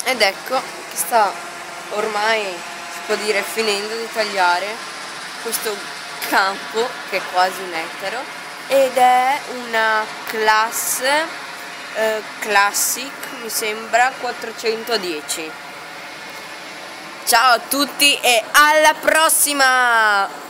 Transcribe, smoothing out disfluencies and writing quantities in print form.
Ed ecco che sta ormai, si può dire, finendo di tagliare questo campo che è quasi un ettaro, ed è una classe Classic, mi sembra 410. Ciao a tutti e alla prossima!